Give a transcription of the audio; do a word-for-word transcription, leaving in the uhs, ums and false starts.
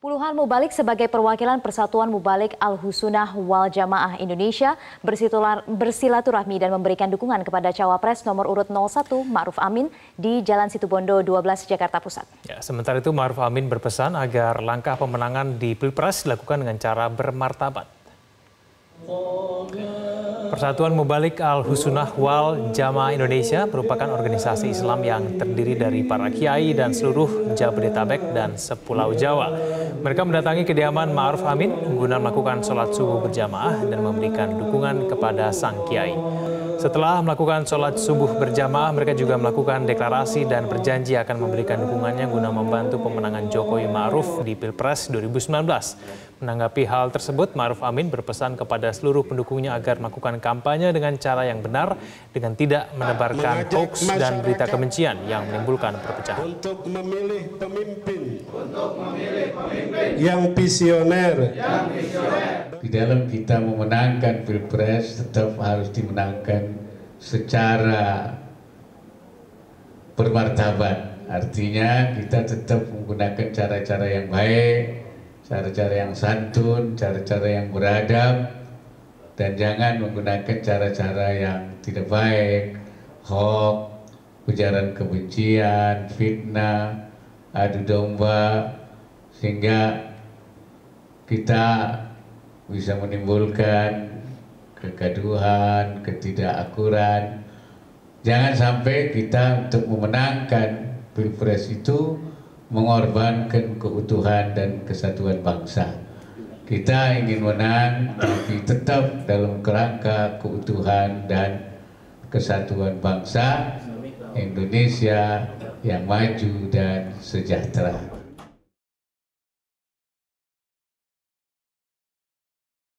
Puluhan mubalik sebagai perwakilan Persatuan Mubalik Al-Husnah wal Jamaah Indonesia bersilaturahmi dan memberikan dukungan kepada Cawapres nomor urut nol satu Ma'ruf Amin di Jalan Situbondo dua belas Jakarta Pusat. Ya, sementara itu Ma'ruf Amin berpesan agar langkah pemenangan di Pilpres dilakukan dengan cara bermartabat. Persatuan Mubalik Al-Husnah wal Jamaah Indonesia merupakan organisasi Islam yang terdiri dari para kiai dan seluruh Jabodetabek dan sepulau Jawa. Mereka mendatangi kediaman Ma'ruf Amin guna melakukan sholat subuh berjamaah dan memberikan dukungan kepada sang kiai. Setelah melakukan sholat subuh berjamaah, mereka juga melakukan deklarasi dan berjanji akan memberikan dukungannya guna membantu pemenangan Jokowi Ma'ruf di Pilpres dua ribu sembilan belas. Menanggapi hal tersebut, Ma'ruf Amin berpesan kepada seluruh pendukungnya agar melakukan kampanye dengan cara yang benar, dengan tidak menebarkan hoaks dan berita kebencian yang menimbulkan perpecahan. Untuk memilih pemimpin, untuk memilih pemimpin yang visioner. Di dalam kita memenangkan Pilpres tetap harus dimenangkan secara bermartabat. Artinya kita tetap menggunakan cara-cara yang baik, cara-cara yang santun, cara-cara yang beradab, dan jangan menggunakan cara-cara yang tidak baik, hoax, ujaran kebencian, fitnah, adu domba, sehingga kita bisa menimbulkan kegaduhan, ketidakakuran. Jangan sampai kita untuk memenangkan Pilpres itu mengorbankan keutuhan dan kesatuan bangsa. Kita ingin menang, tapi tetap dalam kerangka keutuhan dan kesatuan bangsa Indonesia yang maju dan sejahtera.